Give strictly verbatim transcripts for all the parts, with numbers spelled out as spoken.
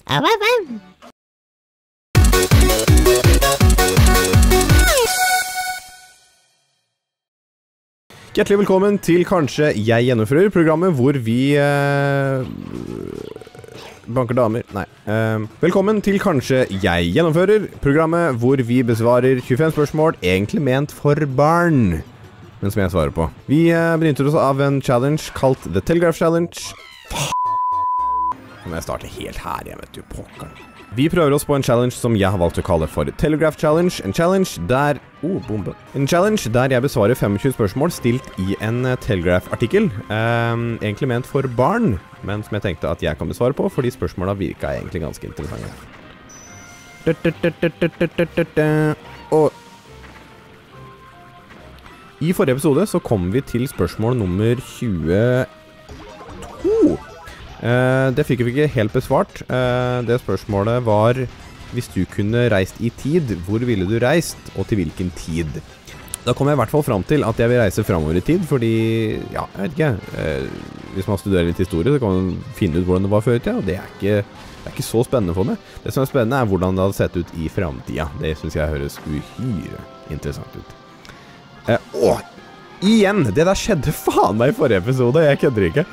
Au, au, au. Hjertelig velkommen til Kanskje jeg gjennomfører, programmet hvor vi eh, banker damer. Nei. Eh, velkommen til Kanskje jeg gjennomfører, programmet hvor vi besvarer tjuefem spørsmål egentlig ment for barn, men som jeg svarer på. Vi eh, benytter oss av en challenge kalt The Telegraph Challenge. Nå må jeg starte helt her, jeg vet du, pokkeren. Vi prøver oss på en challenge som jeg har valgt å kalle for Telegraph Challenge. En challenge der... Oh, bombe. En challenge der jeg besvarer tjuefem spørsmål stilt i en Telegraph-artikkel. Um, egentlig ment for barn, men som jeg tenkte at jeg kan besvare på, fordi spørsmålene virka egentlig ganske interessante. Og i forrige episode så kom vi til spørsmål nummer tjueto. Uh, det fikk vi ikke helt besvart. Uh, det spørsmålet var: hvis du kunne reist i tid, hvor ville du reist, og til hvilken tid? Da kom jeg i hvert fall frem til at jeg vil reise fremover i tid, fordi, ja, jeg vet ikke, uh, hvis man studerer litt historie, så kan man finne ut hvordan det var før i tida, og det er, ikke, det er ikke så spennende for meg. Det som er spennende er hvordan det hadde sett ut i fremtiden. Det synes jeg høres uhyre interessant ut. Uh, åh, igjen! Det der skjedde faen meg i forrige episode, jeg kødder ikke.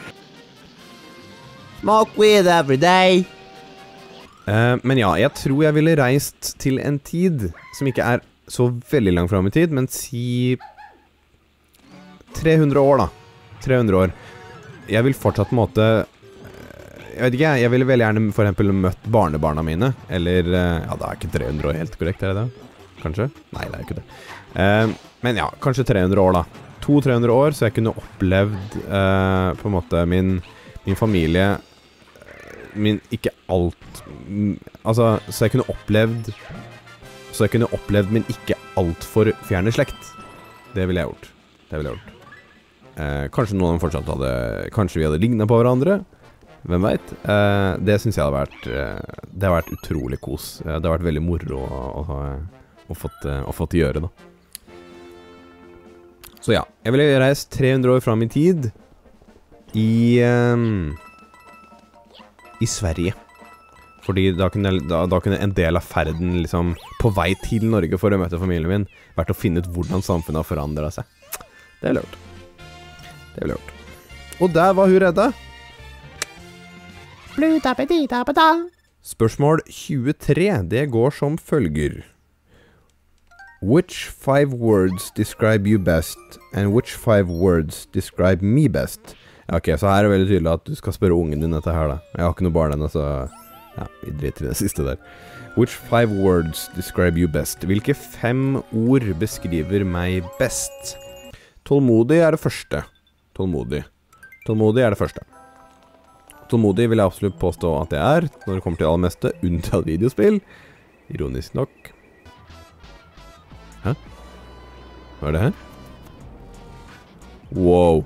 Smoke weed every day. Uh, men ja, jeg tror jeg ville reist til en tid som ikke er så veldig langt frem i tid, men si tre hundre år da. tre hundre år. Jeg vil fortsatt på en måte, jeg vet ikke, jeg ville veldig gjerne for eksempel møtt barnebarna mine, eller, uh, ja, det er ikke tre hundre år helt korrekt, er det det? Kanskje? Nei, det er ikke det. Uh, men ja, kanskje tre hundre år da. to til tre hundre år, så jeg kunne opplevd uh, på en måte min, min familie, min ikke alt altså, så jeg kunne opplevd så jeg kunne opplevd min ikke alt for fjerne slekt. Det ville jeg gjort. Det ville jeg gjort. Eh, kanskje noen fortsatt hadde, kanskje vi hadde lignet på hverandre. Hvem vet? Eh, det synes jeg hadde vært, eh, det har vært utrolig kos. Det har vært veldig moro å, å, å, å, fått, å fått gjøre da. Så ja, jeg ville reist tre hundre år frem i tid i eh, i Sverige. Fordi da kunne, da, da kunne en del av ferden liksom, på vei til Norge for å møte familien min vært å finne ut hvordan samfunnet har forandret seg. Det ville jeg gjort. Det ville jeg gjort. Og der var hun redda. Spørsmål tjuetre, det går som følger. Which five words describe you best, and which five words describe me best? Ok, så her er det veldig tydelig at du skal spørre ungen din dette her da. Jeg har ikke noe barn ennå, så ja, vi driter i det siste der. Which five words describe you best? Hvilke fem ord beskriver meg best? Tålmodig er det første. Tålmodig. Tålmodig er det første. Tålmodig vil jeg absolutt påstå at det er, når det kommer til aller meste, unntatt videospill. Ironisk nok. Hæ? Hva er det her? Wow.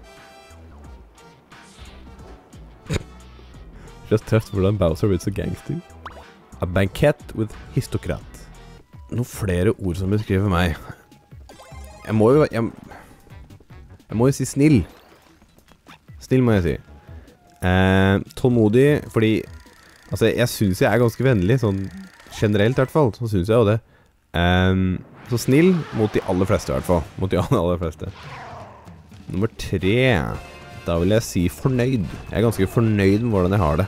Just test hvordan Bowser blir så gangster. A banquet with histokrat. Noen flere ord som beskriver meg. Jeg må jo... Jeg, jeg må jo si snill. Snill må jeg si. Eh, tålmodig, fordi... Altså, jeg synes jeg er ganske vennlig, sånn generelt i hvert fall. Så synes jeg jo det. Eh, så snill mot de aller fleste i hvert fall. Mot de aller fleste. Nummer tre... Da vil jeg si fornøyd. Jeg er ganske fornøyd med hvordan jeg har det.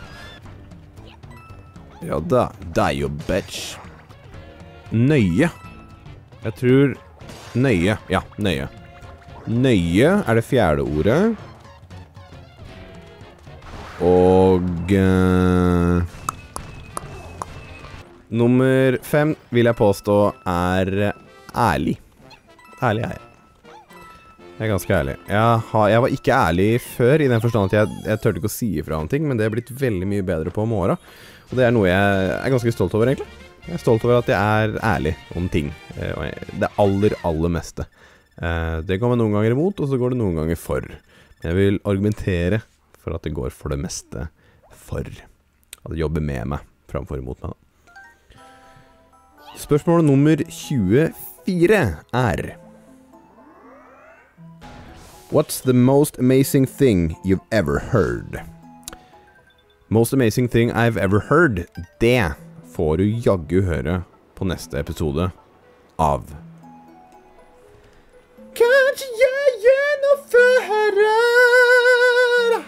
Ja da, det er jo bitch. Nøye. Jeg tror nøye. Ja, nøye. Nøye er det fjerde ordet. Og uh, nummer fem vil jeg påstå er ærlig. Ærlig er jeg. Jeg er ganske ærlig. Jeg, har, jeg var ikke ærlig før, i den forstand at jeg, jeg tørte ikke å si ifra om ting, men det er blitt veldig mye bedre på med åra. Og det er noe jeg er ganske stolt over, egentlig. Jeg er stolt over at jeg er ærlig om ting. Det aller, aller meste. Det går meg noen ganger imot, og så går det noen ganger for. Jeg vil argumentere for at det går for det meste for. At det jobber med meg, framfor imot meg. Spørsmål nummer tjuefire er: What's the most amazing thing you've ever heard? Most amazing thing I've ever heard, det får du jaggu høre på neste episode av Kanskje jeg gjennomfører.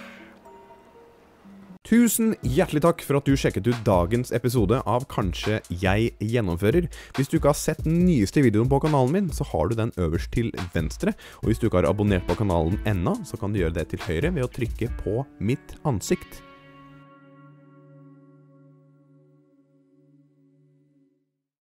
Tusen hjertelig takk for at du sjekket ut dagens episode av Kanskje jeg gjennomfører. Hvis du ikke har sett den nyeste videoen på kanalen min, så har du den øverst til venstre. Og hvis du ikke har abonnert på kanalen ennå, så kan du gjøre det til høyre ved å trykke på mitt ansikt.